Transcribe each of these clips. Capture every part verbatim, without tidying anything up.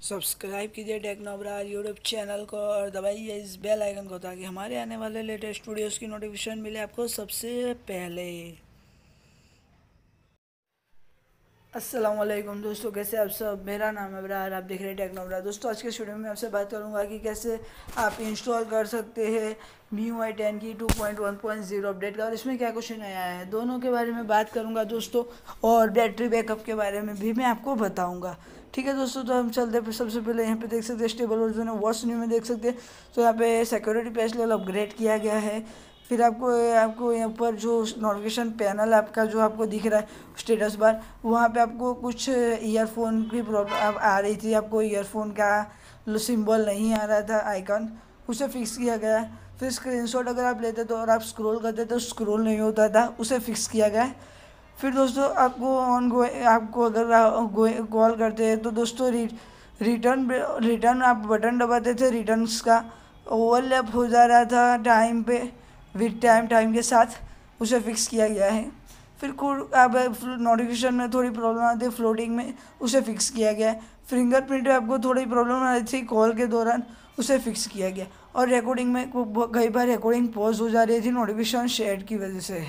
Subscribe कीजिए टेक्नोब्राज YouTube channel को और दबाइए इस बेल आइकन को ताकि हमारे आने वाले लेटेस्ट वीडियोस की नोटिफिकेशन मिले आपको सबसे पहले। अस्सलाम वालेकुम दोस्तों, कैसे आप सब। मेरा नाम है इब्रार, आप देख रहे हैं टेक्नोब्राज। दोस्तों आज के वीडियो में आपसे बात करूंगा कि कैसे आप इंस्टॉल कर सकते हैं M I U I ten की two point one point zero update का और इसमें क्या कुछ नया है, दोनों के बारे में बात करूंगा दोस्तों। और बैटरी बैकअप के बारे में भी मैं आपको बताऊंगा। ठीक है दोस्तों, तो हम चलते हैं। सबसे पहले यहाँ पे देख सकते हैं स्टेबल वर्जन है, वॉच न्यू में देख सकते हैं। तो यहाँ पे सिक्योरिटी पैच लेवल अपग्रेड किया गया है। फिर आपको आपको यहाँ पर जो नोटिफिकेशन पैनल आपका जो आपको दिख रहा है स्टेटस बार, वहाँ पे आपको कुछ ईयरफोन की प्रॉब्लम आ रही थी, आपको ईयरफोन का सिंबल नहीं आ रहा था आइकन, उसे फिक्स किया गया है। फिर स्क्रीनशॉट अगर आप लेते तो और आप स्क्रॉल करते तो स्क्रॉल नहीं होता था, उसे फिक्स किया गया है। फिर दोस्तों आपको ऑन गो आपको अगर कॉल करते हैं तो दोस्तों रि, रिटर्न रिटर्न आप बटन दबाते थे, रिटर्न्स का ओवरलैप हो जा रहा था टाइम पे विद टाइम टाइम के साथ, उसे फिक्स किया गया है। फिर कुछ अब नोटिफिकेशन में थोड़ी प्रॉब्लम आती है फ्लोटिंग में, उसे फिक्स किया गया है। फिंगरप्रिंट में आपको थोड़ी प्रॉब्लम आ रही थी कॉल के दौरान, उसे फिक्स किया गया। और रिकॉर्डिंग में कई बार रिकॉर्डिंग पॉज हो जा रही थी नोटिफिकेशन शेयर की वजह से,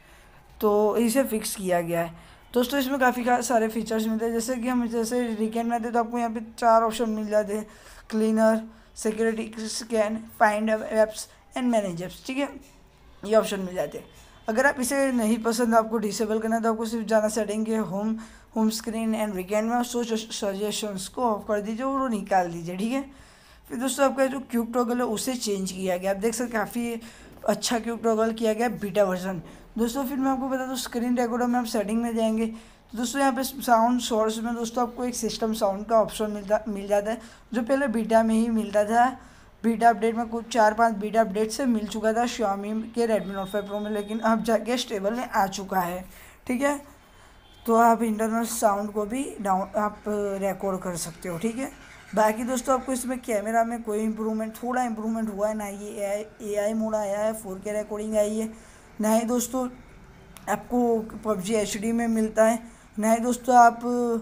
तो इसे फिक्स किया गया है। दोस्तों इसमें काफ़ी सारे फीचर्स मिलते हैं, जैसे कि हम जैसे वीकेंड में थे तो आपको यहाँ पे चार ऑप्शन मिल जाते हैं, cleaner, security scan, find apps and manage apps. ठीक है, ये ऑप्शन मिल जाते हैं। अगर आप इसे नहीं पसंद, आपको डिसेबल करना है तो आपको सिर्फ जाना सेटिंग के home home screen and weekend में, सो सजेशंस को ऑफ कर दीजिए और वो निकाल दीजिए। ठीक है, फिर दोस्तों आपका जो क्यूक टॉगल है उसे चेंज किया गया, आप देख सकते काफ़ी अच्छा क्यूक टॉगल किया गया बीटा वर्जन। दोस्तों फिर मैं आपको बता दूँ स्क्रीन रिकॉर्डर में आप सेटिंग में जाएंगे तो दोस्तों यहाँ पे साउंड सोर्स में दोस्तों आपको एक सिस्टम साउंड का ऑप्शन मिलता मिल जाता है, जो पहले बीटा में ही मिलता था। बीटा अपडेट में कुछ चार पांच बीटा अपडेट से मिल चुका था Xiaomi के Redmi Note फाइव Pro में, लेकिन अब जाके स्टेबल में आ चुका है। ठीक है, तो आप इंटरनल साउंड को भी डाउन आप रिकॉर्ड कर सकते हो। ठीक है, बाकी दोस्तों आपको इसमें कैमरा में कोई इम्प्रूवमेंट, थोड़ा इम्प्रूवमेंट हुआ है ना, ये ए आई मोड आया है, फोर के रिकॉर्डिंग आई है ना ही दोस्तों आपको पबजी एच डी में मिलता है, ना ही दोस्तों आप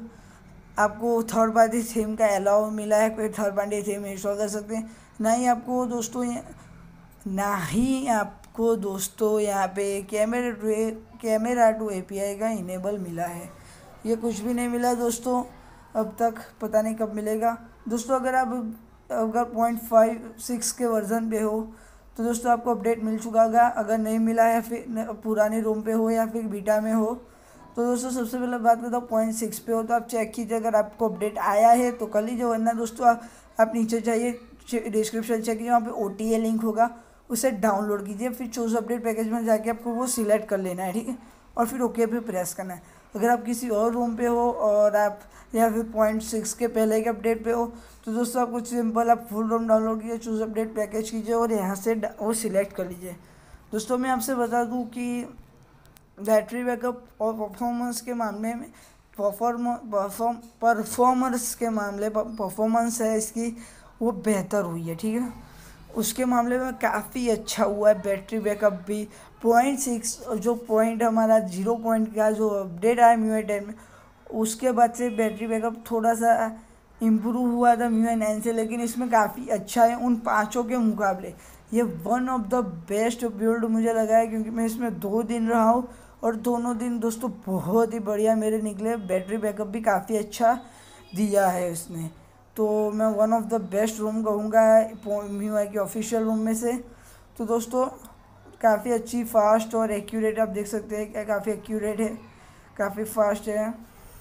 आपको थर्ड पार्टी थीम का अलाउ मिला है, कोई थर्ड पार्टी थीम इंस्टॉल कर सकते हैं। ना ही आपको दोस्तों ना ही आपको दोस्तों यहाँ पे camera two camera two A P I का इनेबल मिला है, ये कुछ भी नहीं मिला दोस्तों अब तक, पता नहीं कब मिलेगा। दोस्तों अगर आप अगर पॉइंट फाइव सिक्स के वर्जन पे हो तो दोस्तों आपको अपडेट मिल चुका होगा, अगर नहीं मिला है फिर पुरानी रोम पे हो या फिर बीटा में हो तो दोस्तों सबसे पहले बात करता हूँ पॉइंट सिक्स पे हो तो आप चेक कीजिए, अगर आपको अपडेट आया है तो कर लीजिए, वरना दोस्तों आप, आप नीचे जाइए डिस्क्रिप्शन चेक कीजिए, वहाँ पे ओ टी ए लिंक होगा, उसे डाउनलोड कीजिए। फिर चूज़ अपडेट पैकेज में जाके आपको वो सिलेक्ट कर लेना है। ठीक है, और फिर ओके पे प्रेस करना है। अगर आप किसी और रूम पे हो और आप या फिर पॉइंट सिक्स के पहले के अपडेट पे हो तो दोस्तों आप कुछ सिंपल आप फुल रोम डाउनलोड कीजिए, चूज़ अपडेट पैकेज कीजिए और यहाँ से वो सिलेक्ट कर लीजिए। दोस्तों मैं आपसे बता दूँ कि बैटरी बैकअप और परफॉर्मेंस के मामले में परफॉर्म परफॉर्म परफॉर्मेंस के मामले परफॉर्मेंस है इसकी वो बेहतर हुई है। ठीक है, उसके मामले में काफ़ी अच्छा हुआ है। बैटरी बैकअप भी पॉइंट सिक्स जो पॉइंट हमारा जीरो पॉइंट का जो अपडेट आया M I U I ten में, उसके बाद से बैटरी बैकअप थोड़ा सा इम्प्रूव हुआ था M I U I nine से, लेकिन इसमें काफ़ी अच्छा है उन पाँचों के मुकाबले। ये one of the best build मुझे लगा है, क्योंकि मैं इसमें दो दिन रहा हूँ और दोनों दिन दोस्तों बहुत ही बढ़िया मेरे निकले। बैटरी बैकअप भी काफ़ी अच्छा दिया है इसने, तो मैं one of the best ROM कहूँगा M I U I के ऑफिशियल रूम में से। तो दोस्तों काफ़ी अच्छी फास्ट और एक्यूरेट, आप देख सकते हैं क्या काफ़ी एक्यूरेट है, काफ़ी फास्ट है।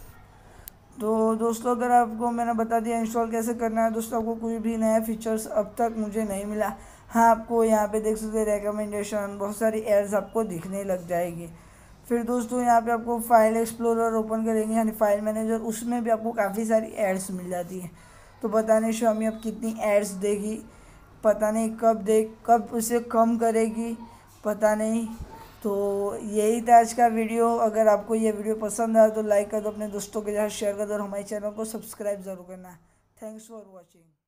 तो दोस्तों अगर आपको मैंने बता दिया इंस्टॉल कैसे करना है, दोस्तों आपको कोई भी नया फीचर्स अब तक मुझे नहीं मिला। हाँ, आपको यहाँ पे देख सकते हैं रिकमेंडेशन, बहुत सारी एड्स आपको दिखने लग जाएगी। फिर दोस्तों यहाँ पे आपको फाइल एक्सप्लोरर ओपन करेंगे यानी फाइल मैनेजर, उसमें भी आपको काफ़ी सारी एड्स मिल जाती हैं। तो पता नहीं Xiaomi अब कितनी एड्स देगी, पता नहीं कब दे कब उसे कम करेगी, पता नहीं। तो यही था आज का वीडियो। अगर आपको ये वीडियो पसंद आया तो लाइक कर दो, अपने दोस्तों के साथ शेयर कर दो और हमारे चैनल को सब्सक्राइब ज़रूर करना। Thanks for watching.